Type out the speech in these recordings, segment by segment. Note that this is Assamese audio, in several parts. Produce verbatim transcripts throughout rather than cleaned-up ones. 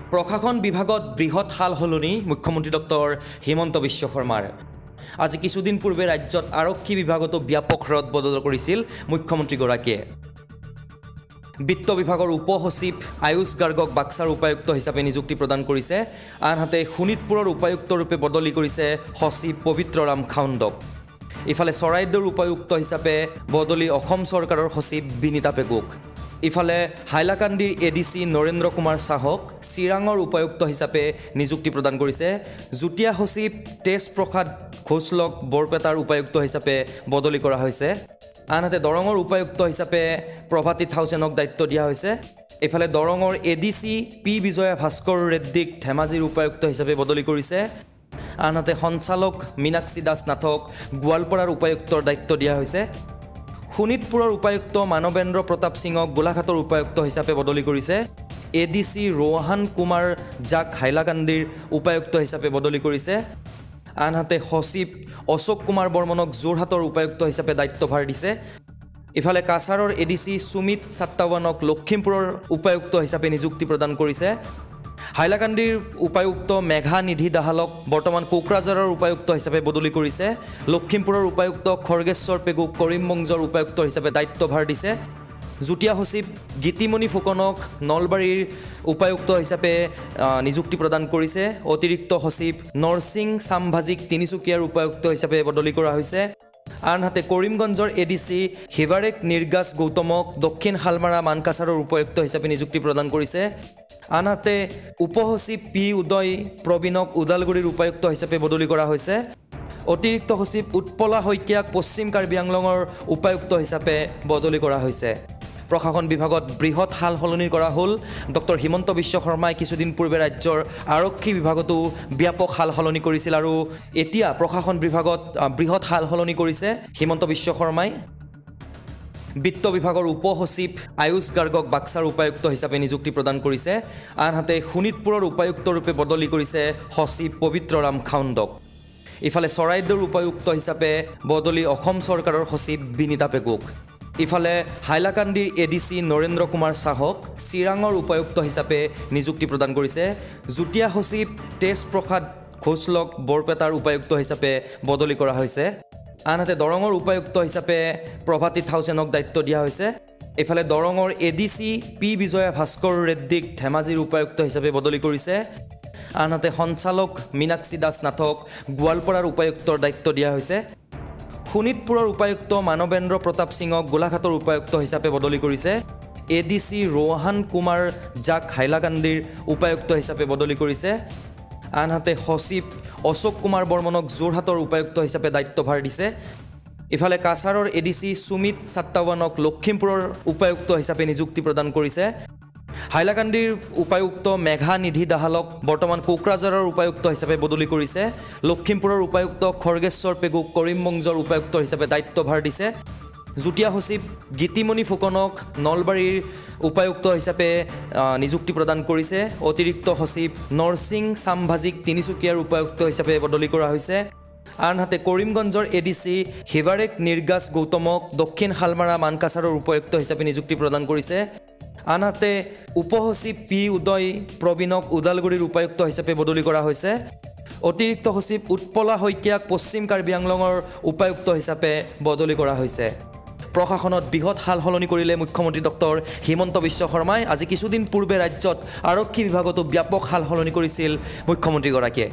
প্ৰশাসন বিভাগত বৃহৎ সাল সলনি মুখ্যমন্ত্ৰী ডক্টৰ হিমন্ত বিশ্ব শৰ্মাৰ আজি কিছুদিন পূৰ্বে ৰাজ্যত আৰক্ষী বিভাগতো ব্যাপক ৰদ বদল কৰিছিল মুখ্যমন্ত্ৰীগৰাকীয়ে বিত্ত বিভাগৰ উপ সচিব আয়ুষ গাৰ্গক বাক্সাৰ উপায়ুক্ত হিচাপে নিযুক্তি প্ৰদান কৰিছে আনহাতে শোণিতপুৰৰ উপায়ুক্ত ৰূপে বদলি কৰিছে সচিব পবিত্ৰৰাম খাউণ্ডক ইফালে চৰাইদেউৰ উপায়ুক্ত হিচাপে বদলি অসম চৰকাৰৰ সচিব বিনীতা পেগুক ইফালে হাইলাকান্দিৰ এডিসি নৰেন্দ্ৰ কুমাৰ সাহক চিৰাঙৰ উপায়ুক্ত হিচাপে নিযুক্তি প্ৰদান কৰিছে জুটিয়া সচিব তেজ প্ৰসাদ ঘোষলক বৰপেটাৰ উপায়ুক্ত হিচাপে বদলি কৰা হৈছে আনহাতে দৰঙৰ উপায়ুক্ত হিচাপে প্ৰভাতী থাউচেনক দায়িত্ব দিয়া হৈছে ইফালে দৰঙৰ এডিসি পি বিজয়া ভাস্কৰ ৰেড্ডিক ধেমাজিৰ উপায়ুক্ত হিচাপে বদলি কৰিছে আনহাতে সঞ্চালক মীনাক্ষী দাস নাথক গোৱালপাৰাৰ উপায়ুক্তৰ দায়িত্ব দিয়া হৈছে শোণিতপুৰৰ উপায়ুক্ত মানৱেন্দ্ৰ প্ৰতাপ সিঙক গোলাঘাটৰ উপায়ুক্ত হিচাপে বদলি কৰিছে এডিসি ৰোহান কুমাৰ জাক হাইলাকান্দিৰ উপায়ুক্ত হিচাপে বদলি কৰিছে আনহাতে সচিব অশোক কুমাৰ বৰ্মনক যোৰহাটৰ উপায়ুক্ত হিচাপে দায়িত্বভাৰ দিছে ইফালে কাছাৰৰ এডিসি সুমিত সাত্তাৱানক লখিমপুৰৰ উপায়ুক্ত হিচাপে নিযুক্তি প্ৰদান কৰিছে হাইলাকান্দিৰ উপায়ুক্ত মেঘা নিধি দাহালক বৰ্তমান কোকৰাঝাৰৰ উপায়ুক্ত হিচাপে বদলি কৰিছে লখিমপুৰৰ উপায়ুক্ত খৰ্গেশ্বৰ পেগুক কৰিমগঞ্জৰ উপায়ুক্ত হিচাপে দায়িত্বভাৰ দিছে জুটিয়া সচিব গীতিমণি ফুকনক নলবাৰীৰ উপায়ুক্ত হিচাপে নিযুক্তি প্ৰদান কৰিছে অতিৰিক্ত সচিব নৰসিং সামভাজিক তিনিচুকীয়াৰ উপায়ুক্ত হিচাপে বদলি কৰা হৈছে আনহাতে কৰিমগঞ্জৰ এডিসি হিৱাৰেক নিৰ্গাছ গৌতমক দক্ষিণ হালমাৰা মানকাছাৰৰ উপায়ুক্ত হিচাপে নিযুক্তি প্ৰদান কৰিছে আনহাতে উপসচিব পি উদয় প্ৰবীণক ওদালগুৰিৰ উপায়ুক্ত হিচাপে বদলি কৰা হৈছে অতিৰিক্ত সচিব উৎপলা শইকীয়াক পশ্চিম কাৰ্বি আংলঙৰ উপায়ুক্ত হিচাপে বদলি কৰা হৈছে প্ৰশাসন বিভাগত বৃহৎ সাল সলনি কৰা হ'ল ডক্টৰ হিমন্ত বিশ্ব শৰ্মাই কিছুদিন পূৰ্বে ৰাজ্যৰ আৰক্ষী বিভাগতো ব্যাপক সাল সলনি কৰিছিল আৰু এতিয়া প্ৰশাসন বিভাগত বৃহৎ সাল সলনি কৰিছে হিমন্ত বিশ্ব শৰ্মাই বিত্ত বিভাগৰ উপ সচিব আয়ুষ গাৰ্গক বাক্সাৰ উপায়ুক্ত হিচাপে নিযুক্তি প্ৰদান কৰিছে আনহাতে শোণিতপুৰৰ উপায়ুক্ত ৰূপে বদলি কৰিছে সচিব পবিত্ৰৰাম খাউণ্ডক ইফালে চৰাইদেউৰ উপায়ুক্ত হিচাপে বদলি অসম চৰকাৰৰ সচিব বিনীতা পেগুক ইফালে হাইলাকান্দিৰ এডিসি নৰেন্দ্ৰ কুমাৰ সাহক চিৰাঙৰ উপায়ুক্ত হিচাপে নিযুক্তি প্ৰদান কৰিছে জুটিয়া সচিব তেজ প্ৰসাদ ঘোষলক বৰপেটাৰ উপায়ুক্ত হিচাপে বদলি কৰা হৈছে আনহাতে দৰঙৰ উপায়ুক্ত হিচাপে প্ৰভাতী থাউচেনক দায়িত্ব দিয়া হৈছে ইফালে দৰঙৰ এডিসি পি বিজয়া ভাস্কৰ ৰেড্ডিক ধেমাজিৰ উপায়ুক্ত হিচাপে বদলি কৰিছে আনহাতে সঞ্চালক মীনাক্ষী দাস নাথক গোৱালপাৰাৰ উপায়ুক্তৰ দায়িত্ব দিয়া হৈছে শোণিতপুৰৰ উপায়ুক্ত মানৱেন্দ্ৰ প্ৰতাপ সিঙক গোলাঘাটৰ উপায়ুক্ত হিচাপে বদলি কৰিছে এডিসি ৰোহান কুমাৰ জাক হাইলাকান্দিৰ উপায়ুক্ত হিচাপে বদলি কৰিছে আনহাতে সচিব অশোক কুমাৰ বৰ্মনক যোৰহাটৰ উপায়ুক্ত হিচাপে দায়িত্বভাৰ দিছে ইফালে কাছাৰৰ এডিসি সুমিত সাত্তাৱানক লখিমপুৰৰ উপায়ুক্ত হিচাপে নিযুক্তি প্ৰদান কৰিছে হাইলাকান্দিৰ উপায়ুক্ত মেঘা নিধি দাহালক বৰ্তমান কোকৰাঝাৰৰ উপায়ুক্ত হিচাপে বদলি কৰিছে লখিমপুৰৰ উপায়ুক্ত খৰ্গেশ্বৰ পেগুক কৰিমগঞ্জৰ উপায়ুক্ত হিচাপে দায়িত্বভাৰ দিছে জুটিয়া সচিব গীতিমণি ফুকনক নলবাৰীৰ উপায়ুক্ত হিচাপে নিযুক্তি প্ৰদান কৰিছে অতিৰিক্ত সচিব নৰসিং সামভাজিক তিনিচুকীয়াৰ উপায়ুক্ত হিচাপে বদলি কৰা হৈছে আনহাতে কৰিমগঞ্জৰ এডিসি হিৱাৰেক নিৰ্গাছ গৌতমক দক্ষিণ হালমাৰা মানকাছাৰৰ উপায়ুক্ত হিচাপে নিযুক্তি প্ৰদান কৰিছে আনহাতে উপসচিব পি উদয় প্ৰবীণক ওদালগুৰিৰ উপায়ুক্ত হিচাপে বদলি কৰা হৈছে অতিৰিক্ত সচিব উৎপলা শইকীয়াক পশ্চিম কাৰ্বি আংলঙৰ উপায়ুক্ত হিচাপে বদলি কৰা হৈছে প্ৰশাসনত বৃহৎ সাল সলনি কৰিলে মুখ্যমন্ত্ৰী ডক্টৰ হিমন্ত বিশ্ব শৰ্মাই আজি কিছুদিন পূৰ্বে ৰাজ্যত আৰক্ষী বিভাগতো ব্যাপক সাল সলনি কৰিছিল মুখ্যমন্ত্ৰীগৰাকীয়ে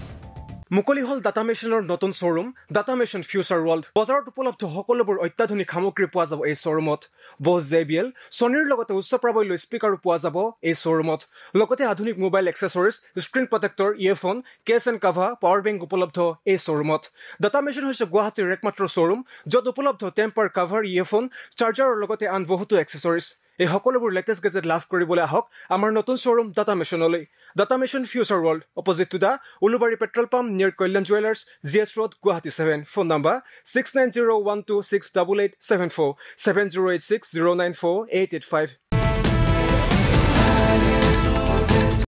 মুকলি হল ডাটা মেচিনৰ নতুন showroom data machine future world বজাৰত উপলব্ধ সকলোবোৰ অত্যাধুনিক সামগ্ৰী পোৱা যাব এই শ্বৰুমত বছ জে বি এল ছনীৰ লগতে উচ্চ প্ৰাবল্য স্পীকাৰো পোৱা যাব এই শ্বৰুমত লগতে আধুনিক mobile accessories screen protector earphone case and cover power bank উপলব্ধ এই শ্বৰুমত ডাটা মেচিন হৈছে গুৱাহাটীৰ একমাত্ৰ শ্বৰুম য'ত উপলব্ধ টেম্পাৰ কাভাৰ ইয়েৰফোন চাৰ্জাৰৰ লগতে আন বহুতো এক্সেসৰিজ এই সকলোবোৰ লেটেষ্ট গেজেট লাভ কৰিবলৈ আহক আমাৰ নতুন শ্বৰুম ডাটা মেচিনলৈ data machine future world opposite to the Ulubari petrol pump near Kalyan jewellers G S road Guwahati seven phone number six nine zero' one two six double eight seven four seven zero' eight six zero' nine four eight eight five